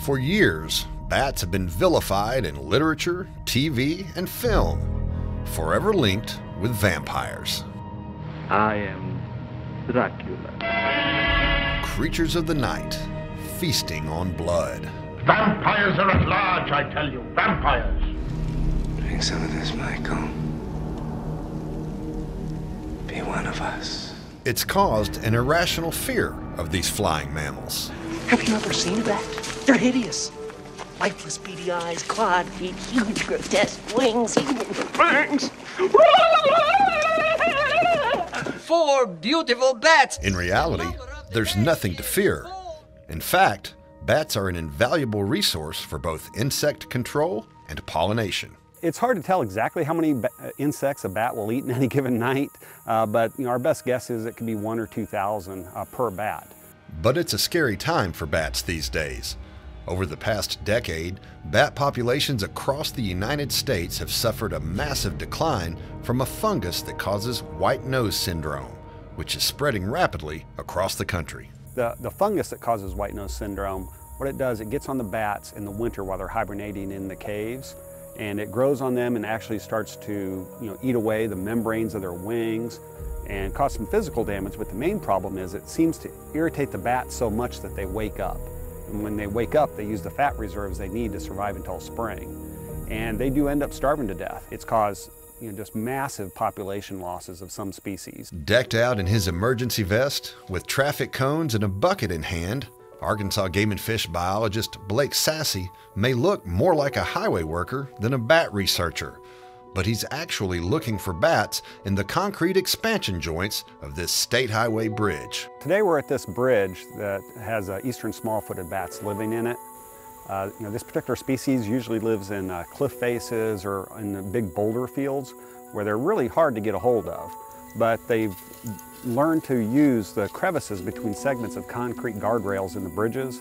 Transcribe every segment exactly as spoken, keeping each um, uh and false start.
For years, bats have been vilified in literature, T V, and film, forever linked with vampires. I am Dracula. Creatures of the night, feasting on blood. Vampires are at large, I tell you. Vampires. Drink some of this, Michael. Be one of us. It's caused an irrational fear of these flying mammals. Have you ever seen a bat? They're hideous. Lifeless beady eyes, clawed feet, huge grotesque wings, even fangs. Four beautiful bats! In reality, there's nothing to fear. In fact, bats are an invaluable resource for both insect control and pollination. It's hard to tell exactly how many insects a bat will eat in any given night, uh, but you know, our best guess is it could be one or two thousand uh, per bat. But it's a scary time for bats these days. Over the past decade, bat populations across the United States have suffered a massive decline from a fungus that causes white nose syndrome, which is spreading rapidly across the country. The, the fungus that causes white nose syndrome, what it does, it gets on the bats in the winter while they're hibernating in the caves, and it grows on them and actually starts to you know, eat away the membranes of their wings and cause some physical damage. But the main problem is it seems to irritate the bats so much that they wake up. And when they wake up, they use the fat reserves they need to survive until spring. And they do end up starving to death. It's caused you know, just massive population losses of some species. Decked out in his emergency vest, with traffic cones and a bucket in hand, Arkansas game and fish biologist Blake Sassy may look more like a highway worker than a bat researcher. But he's actually looking for bats in the concrete expansion joints of this state highway bridge. Today we're at this bridge that has uh, eastern small-footed bats living in it. Uh, you know, this particular species usually lives in uh, cliff faces or in the big boulder fields where they're really hard to get a hold of. But they've learned to use the crevices between segments of concrete guardrails in the bridges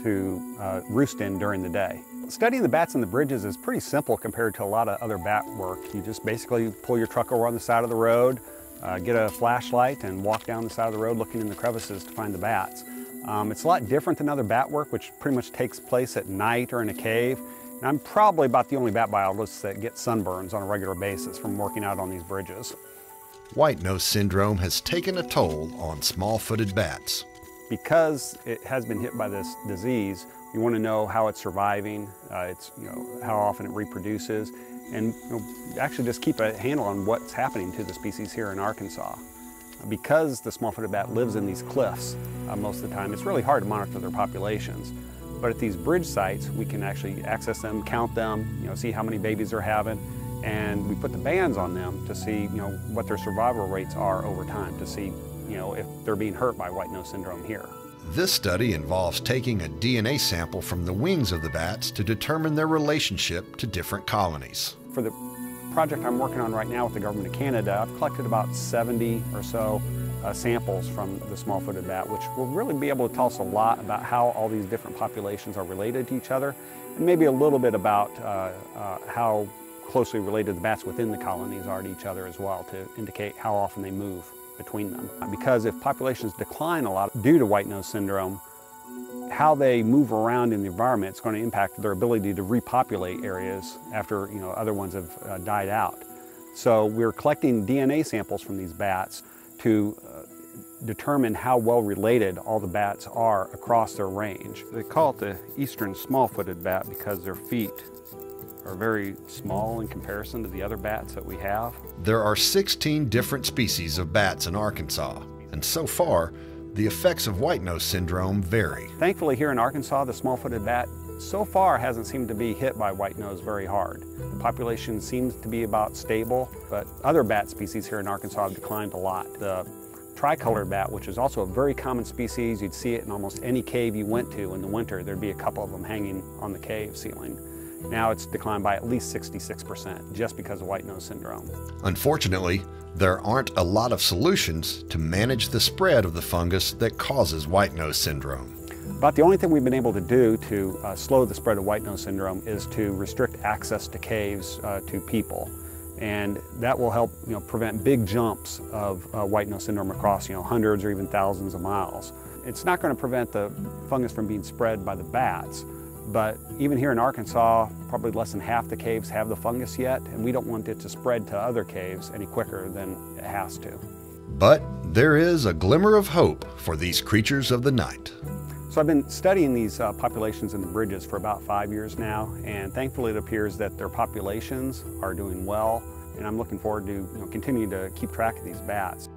to uh, roost in during the day. Studying the bats in the bridges is pretty simple compared to a lot of other bat work. You just basically pull your truck over on the side of the road, uh, get a flashlight and walk down the side of the road looking in the crevices to find the bats. Um, it's a lot different than other bat work, which pretty much takes place at night or in a cave. And I'm probably about the only bat biologist that gets sunburns on a regular basis from working out on these bridges. White nose syndrome has taken a toll on small-footed bats. Because it has been hit by this disease, you want to know how it's surviving, uh, it's, you know, how often it reproduces, and you know, actually just keep a handle on what's happening to the species here in Arkansas. Because the small-footed bat lives in these cliffs uh, most of the time, it's really hard to monitor their populations. But at these bridge sites, we can actually access them, count them, you know, see how many babies they're having, and we put the bands on them to see, you know, what their survival rates are over time, to see, you know, if they're being hurt by white nose syndrome here. This study involves taking a D N A sample from the wings of the bats to determine their relationship to different colonies. For the project I'm working on right now with the government of Canada, I've collected about seventy or so uh, samples from the small-footed bat, which will really be able to tell us a lot about how all these different populations are related to each other, and maybe a little bit about uh, uh, how closely related the bats within the colonies are to each other as well, to indicate how often they move between them. Because if populations decline a lot due to white nose syndrome, how they move around in the environment is going to impact their ability to repopulate areas after you know other ones have uh, died out. So we're collecting D N A samples from these bats to uh, determine how well related all the bats are across their range. They call it the eastern small-footed bat because their feet are very small in comparison to the other bats that we have. There are sixteen different species of bats in Arkansas, and so far, the effects of white nose syndrome vary. Thankfully here in Arkansas, the small-footed bat so far hasn't seemed to be hit by white nose very hard. The population seems to be about stable, but other bat species here in Arkansas have declined a lot. The Tricolor bat, which is also a very common species, you'd see it in almost any cave you went to in the winter. There'd be a couple of them hanging on the cave ceiling. Now it's declined by at least sixty-six percent just because of white nose syndrome. Unfortunately, there aren't a lot of solutions to manage the spread of the fungus that causes white nose syndrome. About the only thing we've been able to do to uh, slow the spread of white nose syndrome is to restrict access to caves uh, to people. And that will help you know, prevent big jumps of uh, white nose syndrome across you know, hundreds or even thousands of miles. It's not going to prevent the fungus from being spread by the bats, But even here in Arkansas, probably less than half the caves have the fungus yet, and we don't want it to spread to other caves any quicker than it has to. But there is a glimmer of hope for these creatures of the night. So I've been studying these uh, populations in the bridges for about five years now, and thankfully it appears that their populations are doing well, and I'm looking forward to you know, continuing to keep track of these bats.